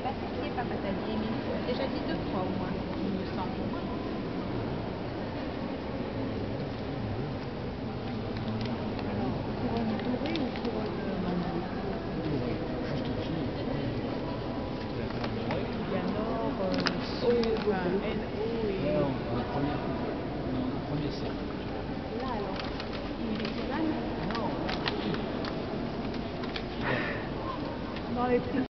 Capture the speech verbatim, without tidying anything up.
pas cité par Atelier, mais tu l'as déjà dit deux fois au moins, il me semble. Alors, couronne dorée ou couronne marron? Il y a nord, euh, sud, enfin N O et... Là, on voit le premier coup. Non, le premier cercle. Là alors, où il est plus mal? Non, là, au-dessus. Dans les petits